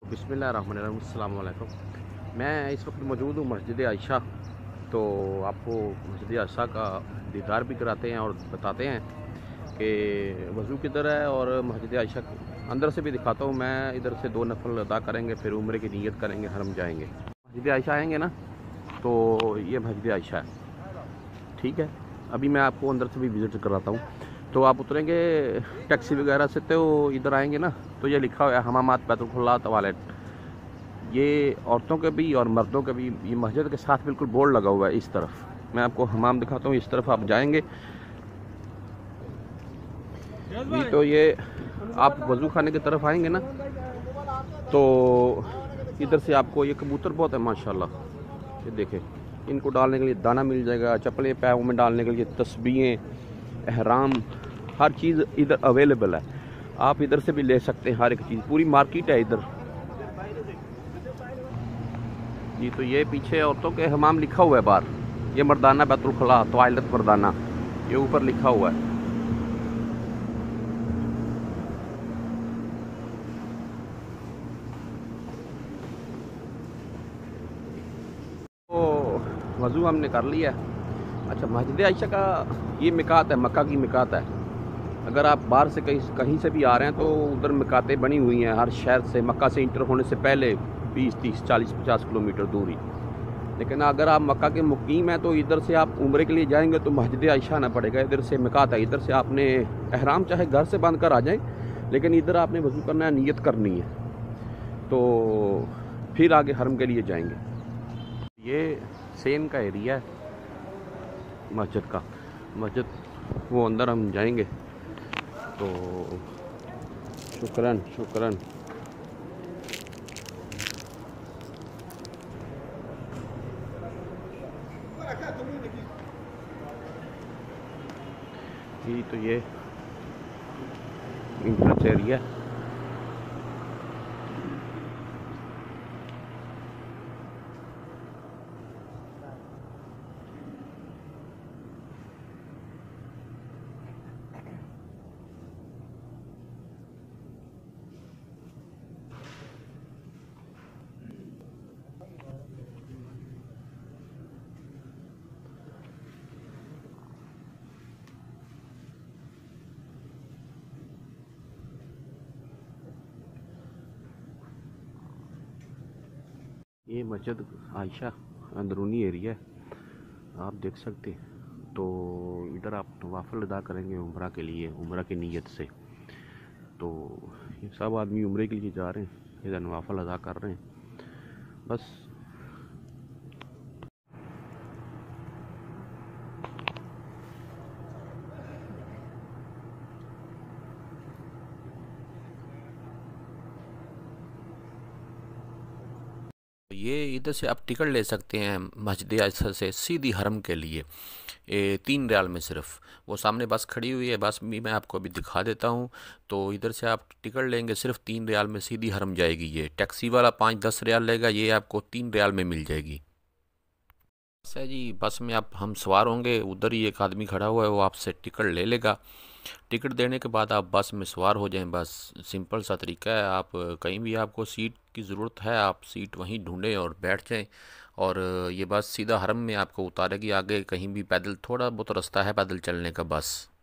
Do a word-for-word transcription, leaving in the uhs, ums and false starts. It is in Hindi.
बिस्मिल्लाहिर्रहमानिर्रहीम, अस्सलाम वालेकुम। मैं इस वक्त मौजूद हूँ मस्जिद आयशा। तो आपको मस्जिद आयशा का दीदार भी कराते हैं और बताते हैं कि वज़ू किधर है, और मस्जिद आयशा अंदर से भी दिखाता हूँ। मैं इधर से दो नफल अदा करेंगे, फिर उम्रे की नीयत करेंगे, हरम जाएंगे। मस्जिद आयशा आएंगे ना, तो ये मस्जिद आयशा है, ठीक है। अभी मैं आपको अंदर से भी विज़िट कराता हूँ। तो आप उतरेंगे टैक्सी वगैरह से, तो इधर आएंगे ना, तो ये लिखा हुआ है हमामात बैतुल खुला टॉयलेट। ये औरतों के भी और मर्दों के भी, ये मस्जिद के साथ बिल्कुल बोर्ड लगा हुआ है। इस तरफ मैं आपको हमाम दिखाता हूँ, इस तरफ आप जाएंगे जी, तो ये आप वज़ू खाने की तरफ आएंगे ना, तो इधर से आपको ये कबूतर बहुत है माशाल्लाह, ये देखें। इनको डालने के लिए दाना मिल जाएगा, चप्पलें पैरों में डालने के लिए तस्बीहें, एहराम, हर चीज़ इधर अवेलेबल है। आप इधर से भी ले सकते हैं, हर एक चीज़, पूरी मार्केट है इधर जी। तो ये पीछे औरतों के हमाम लिखा हुआ है बाहर, ये मर्दाना बैतुल खुला टॉयलेट मर्दाना, ये ऊपर लिखा हुआ है। तो वज़ू हमने कर लिया। अच्छा, मस्जिद आयशा का ये मिकात है, मक्का की मिकात है। अगर आप बाहर से कहीं कहीं से भी आ रहे हैं तो उधर मिकातें बनी हुई हैं हर शहर से, मक्का से इंटर होने से पहले बीस तीस चालीस पचास किलोमीटर दूरी। लेकिन अगर आप मक्का के मुकीम हैं तो इधर से आप उम्रे के लिए जाएंगे तो मस्जिद आयशा आना पड़ेगा। इधर से मिकात है, इधर से आपने एहराम चाहे घर से बांध कर आ जाएं, लेकिन इधर आपने वज़ू करना है, नीयत करनी है, तो फिर आगे हरम के लिए जाएंगे। ये सेन का एरिया है मस्जिद का, मस्जिद वो अंदर हम जाएंगे। तो शुक्रन शुक्रन। जी, तो ये इंट्रेंस एरिया। ये मस्जिद आयशा अंदरूनी एरिया है, आप देख सकते हैं। तो इधर आप नवाफिल अदा करेंगे उम्रा के लिए, उम्रा की नीयत से। तो ये सब आदमी उम्रे के लिए जा रहे हैं, इधर नवाफिल अदा कर रहे हैं बस। ये इधर से आप टिकट ले सकते हैं मस्जिद आयशा से सीधी हरम के लिए, ये तीन रियाल में सिर्फ। वो सामने बस खड़ी हुई है, बस भी मैं आपको अभी दिखा देता हूँ। तो इधर से आप टिकट लेंगे, सिर्फ तीन रियाल में सीधी हरम जाएगी। ये टैक्सी वाला पाँच दस रियाल लेगा, ये आपको तीन रियाल में मिल जाएगी। बस है जी, बस में आप हम सवार होंगे, उधर ही एक आदमी खड़ा हुआ है, वो आपसे टिकट ले लेगा। टिकट देने के बाद आप बस में सवार हो जाएं, बस सिंपल सा तरीका है। आप कहीं भी आपको सीट की ज़रूरत है, आप सीट वहीं ढूंढें और बैठ जाएं, और ये बस सीधा हरम में आपको उतारेगी। आगे कहीं भी पैदल थोड़ा बहुत रास्ता है पैदल चलने का बस।